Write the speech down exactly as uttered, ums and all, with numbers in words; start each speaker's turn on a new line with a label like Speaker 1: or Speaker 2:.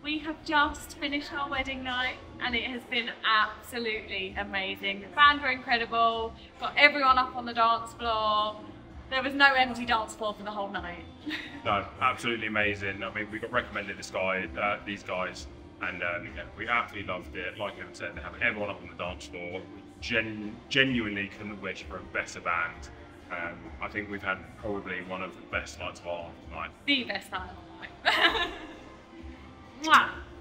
Speaker 1: We have just finished our wedding night and it has been absolutely amazing. The band were incredible, got everyone up on the dance floor. There was no empty dance floor for the whole night.
Speaker 2: No, absolutely amazing. I mean, we got recommended this guy, uh, these guys, and um, yeah, we absolutely loved it. Like I said, they have everyone up on the dance floor. We gen genuinely couldn't wish for a better band. Um, I think we've had probably one of the best nights of our life.
Speaker 1: The best night of our life. Mwah.